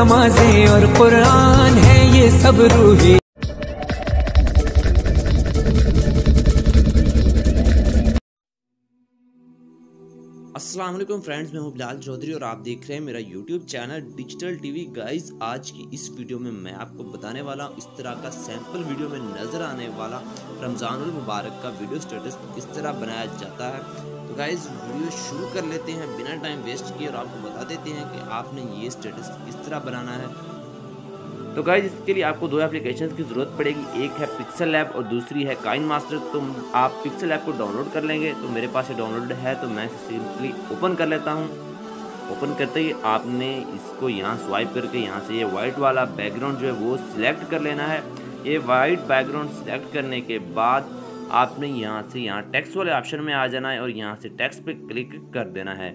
नमाजें और कुरान है ये सब रूही। अस्सलाम वालेकुम फ्रेंड्स, मैं हूं बिलाल चौधरी और आप देख रहे हैं मेरा YouTube channel digital TV. Guys, आज की इस वीडियो में मैं आपको बताने वाला हूं इस तरह का सैंपल वीडियो में नज़र आने वाला रमज़ानुल मुबारक का वीडियो स्टेटस किस तरह बनाया जाता है। तो गाइस, वीडियो शुरू कर लेते हैं बिना टाइम वेस्ट किए और आपको बता देते हैं कि आपने ये स्टेटस किस तरह बनाना है। तो गाइज, इसके लिए आपको दो एप्लीकेशंस की ज़रूरत पड़ेगी, एक है पिक्सल लैब और दूसरी है काइन मास्टर। तो आप पिक्सल लैब को डाउनलोड कर लेंगे। तो मेरे पास ये डाउनलोड है तो मैं इसे सिंपली ओपन कर लेता हूँ। ओपन करते ही आपने इसको यहाँ स्वाइप करके यहाँ से ये वाइट वाला बैकग्राउंड जो है वो सिलेक्ट कर लेना है। ये वाइट बैकग्राउंड सिलेक्ट करने के बाद आपने यहाँ से यहाँ टेक्स्ट वाले ऑप्शन में आ जाना है और यहाँ से टेक्स्ट पे क्लिक कर देना है।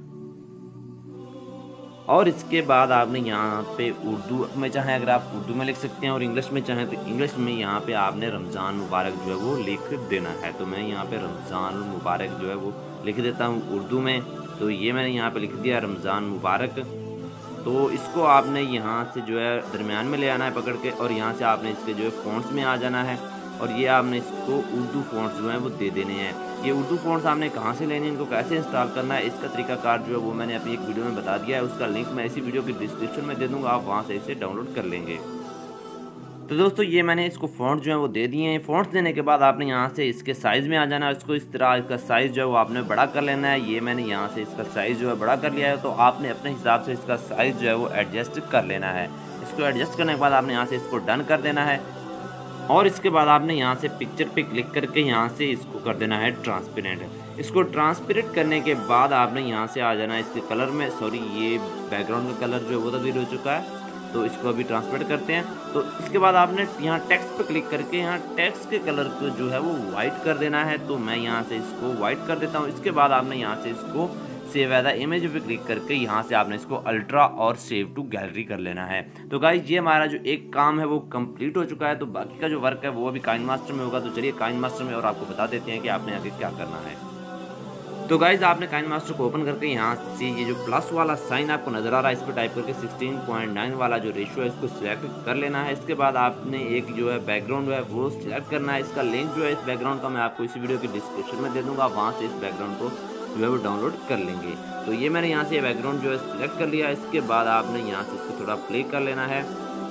और इसके बाद आपने यहाँ पे उर्दू में चाहें अगर आप उर्दू में लिख सकते हैं और इंग्लिश में चाहें तो इंग्लिश में यहाँ पे आपने रमज़ान मुबारक जो है वो लिख देना है। तो मैं यहाँ पे रमज़ान मुबारक जो है वो लिख देता हूँ उर्दू में। तो ये मैंने यहाँ पे लिख दिया रमज़ान मुबारक। तो इसको आपने यहाँ से जो है दरमियान में ले आना है पकड़ के और यहाँ से आपने इसके जो है फ़ॉन्ट्स में आ जाना है और ये आपने इसको उर्दू फ़ॉन्ट्स जो हैं वो दे देने हैं। ये उर्दू फ़ॉन्ट्स आपने कहाँ से लेने हैं, इनको कैसे इंस्टॉल करना है, इसका तरीकाकार जो है वो मैंने अपनी एक वीडियो में बता दिया है। उसका लिंक मैं इसी वीडियो की डिस्क्रिप्शन में दे दूँगा, आप वहाँ से इसे डाउनलोड कर लेंगे। तो दोस्तों, ये मैंने इसको फ़ॉन्ट जो है वो दे दिए हैं। फ़ॉन्ट्स देने के बाद आपने यहाँ से इसके साइज़ में आ जाना है। इसको इस तरह इसका साइज़ जो है वो आपने बड़ा कर लेना है। ये मैंने यहाँ से इसका साइज़ जो है बड़ा कर लिया है। तो आपने अपने हिसाब से इसका साइज़ जो है वो एडजस्ट कर लेना है। इसको एडजस्ट करने के बाद आपने यहाँ से इसको डन कर देना है और इसके बाद आपने यहाँ से पिक्चर पे क्लिक करके यहाँ से इसको कर देना है ट्रांसपेरेंट। इसको ट्रांसपेरेंट करने के बाद आपने यहाँ से आ जाना है इसके कलर में। सॉरी, ये बैकग्राउंड का कलर जो है वो तब्दील हो चुका है, तो इसको अभी ट्रांसपेरेंट करते हैं। तो इसके बाद आपने यहाँ टेक्स्ट पे क्लिक करके यहाँ टेक्स्ट के कलर को जो है वो वाइट कर देना है। तो मैं यहाँ से इसको वाइट कर देता हूँ। इसके बाद आपने यहाँ से इसको सेव एज इमेज पे क्लिक करके यहाँ से आपने इसको अल्ट्रा और सेव टू गैलरी कर लेना है। तो गाइज, ये हमारा जो एक काम है वो कंप्लीट हो चुका है। तो बाकी का जो वर्क है वो अभी काइन मास्टर में होगा। तो चलिए काइन मास्टर में और आपको बता देते हैं कि आपने आगे क्या करना है। तो गाइज, आपने काइन मास्टर को ओपन करके यहाँ से ये जो प्लस वाला साइन आपको नजर आ रहा है इस पर टाइप करके 16.9 वाला जो रेशियो है इसको सिलेक्ट कर लेना है। इसके बाद आपने एक जो है बैकग्राउंड है वो सिलेक्ट करना है। इसका लिंक जो है इस बैकग्राउंड का मैं आपको इसी वीडियो की डिस्क्रिप्शन में दे दूंगा, वहाँ से इस बैकग्राउंड को जो है वो डाउनलोड कर लेंगे। तो ये मैंने यहाँ से बैकग्राउंड जो है सिलेक्ट कर लिया। इसके बाद आपने यहाँ से इसको थोड़ा प्ले कर लेना है।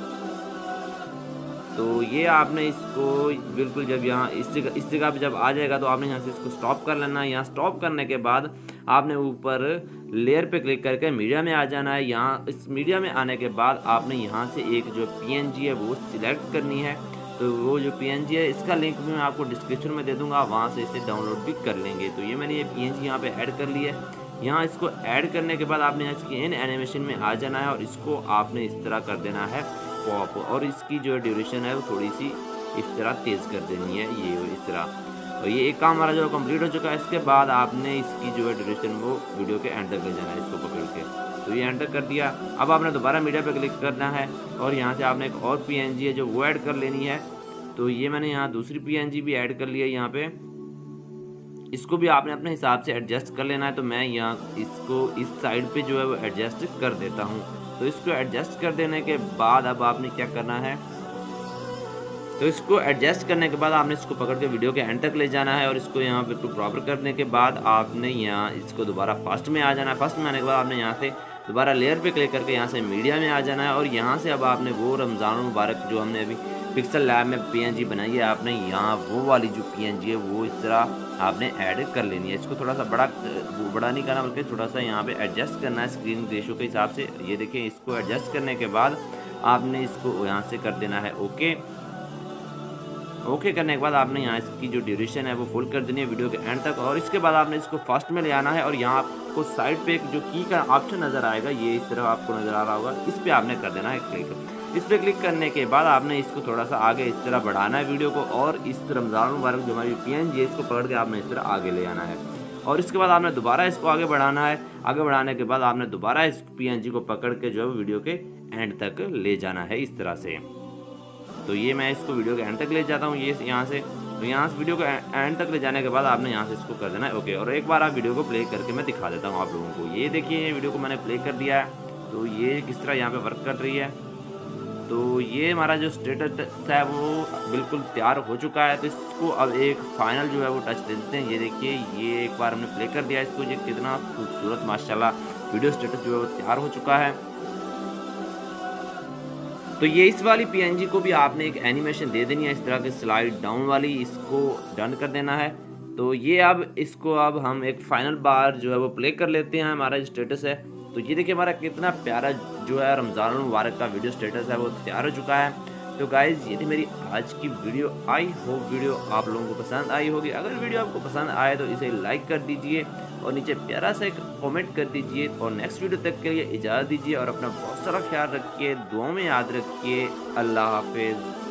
तो ये आपने इसको बिल्कुल जब यहाँ इस जगह पे जब आ जाएगा तो आपने यहाँ से इसको स्टॉप कर लेना है। यहाँ स्टॉप करने के बाद आपने ऊपर लेयर पे क्लिक करके मीडिया में आ जाना है। यहाँ इस मीडिया में आने के बाद आपने यहाँ से एक जो PNG है वो सिलेक्ट करनी है। तो वो जो PNG है इसका लिंक भी मैं आपको डिस्क्रिप्शन में दे दूंगा, वहाँ से इसे डाउनलोड भी कर लेंगे। तो ये मैंने ये PNG यहाँ पे ऐड कर लिया है। यहाँ इसको ऐड करने के बाद आपने इसकी इन एनिमेशन में आ जाना है और इसको आपने इस तरह कर देना है पॉप और इसकी जो ड्यूरेशन है वो थोड़ी सी इस तरह तेज़ कर देनी है, ये इस तरह। और ये एक काम हमारा जो कंप्लीट हो चुका है। इसके बाद आपने इसकी जो है ड्यूरेशन वो वीडियो के एंड तक ले जाना है इसको पकड़ के। तो ये एंटर कर दिया। अब आपने दोबारा मीडिया पे क्लिक करना है और यहाँ से आपने एक और PNG है जो वो ऐड कर लेनी है। तो ये मैंने यहाँ दूसरी PNG भी ऐड कर लिया है यहाँ पे। इसको भी आपने अपने हिसाब से एडजस्ट कर लेना है। तो मैं यहाँ इसको इस साइड पे जो है वो एडजस्ट कर देता हूँ। तो इसको एडजस्ट कर देने के बाद अब आपने क्या करना है, तो इसको एडजस्ट करने के बाद आपने इसको पकड़ के वीडियो के एंड तक ले जाना है और इसको यहाँ बिल्कुल प्रॉपर करने के बाद आपने यहाँ इसको दोबारा फर्स्ट में आ जाना है। फर्स्ट में आने के बाद आपने यहाँ से दोबारा लेयर पे क्लिक करके यहाँ से मीडिया में आ जाना है और यहाँ से अब आपने वो रमज़ान मुबारक जो हमने अभी पिक्सल लैब में PNG बनाई है, आपने यहाँ वो वाली जो PNG है वो इस तरह आपने ऐड कर लेनी है। इसको थोड़ा सा बड़ा नहीं करना बल्कि थोड़ा सा यहाँ पे एडजस्ट करना है स्क्रीन रेशो के हिसाब से। ये देखिए, इसको एडजस्ट करने के बाद आपने इसको यहाँ से कर देना है ओके। ओके करने के बाद आपने यहाँ इसकी जो ड्यूरेशन है वो फुल कर देनी है वीडियो के एंड तक। और इसके बाद आपने इसको फर्स्ट में ले आना है और यहाँ आपको साइड पे एक जो की का ऑप्शन नज़र आएगा, ये इस तरह आपको नज़र आ रहा होगा, इस पर आपने कर देना है क्लिक। इस पर क्लिक करने के बाद आपने इसको थोड़ा सा आगे इस तरह बढ़ाना है वीडियो को और इस रमज़ान मुबारक जो हमारी PNG है इसको पकड़ के आपने इस तरह आगे ले आना है। और इसके बाद आपने दोबारा इसको आगे बढ़ाना है। आगे बढ़ाने के बाद आपने दोबारा इस PNG को पकड़ के जो है वीडियो के एंड तक ले जाना है इस तरह से। तो ये मैं इसको वीडियो के एंड तक ले जाता हूँ ये यहाँ से। तो यहाँ से वीडियो को एंड तक ले जाने के बाद आपने यहाँ से इसको कर देना है ओके। और एक बार आप वीडियो को प्ले करके मैं दिखा देता हूँ आप लोगों को। ये देखिए, ये वीडियो को मैंने प्ले कर दिया है। तो ये किस तरह यहाँ पे वर्क कर रही है। तो ये हमारा जो स्टेटस है वो बिल्कुल तैयार हो चुका है। तो इसको अब एक फाइनल जो है वो टच दे देते हैं। ये देखिए, ये एक बार हमने प्ले कर दिया इसको, ये कितना खूबसूरत माशाल्लाह वीडियो स्टेटस जो है वो तैयार हो चुका है। तो ये इस वाली PNG को भी आपने एक एनिमेशन दे देनी है, इस तरह की स्लाइड डाउन वाली, इसको डन कर देना है। तो ये अब इसको अब हम एक फाइनल बार जो है वो प्ले कर लेते हैं। हमारा जो स्टेटस है, तो ये देखिए हमारा कितना प्यारा जो है रमज़ान मुबारक का वीडियो स्टेटस है वो तैयार हो चुका है। तो गाइज़ ये थी मेरी आज की वीडियो। आई होप वीडियो आप लोगों को पसंद आई होगी। अगर वीडियो आपको पसंद आए तो इसे लाइक कर दीजिए और नीचे प्यारा सा एक कमेंट कर दीजिए। और नेक्स्ट वीडियो तक के लिए इजाज़त दीजिए और अपना बहुत सारा ख्याल रखिए, दुआओं में याद रखिए। अल्लाह हाफिज़।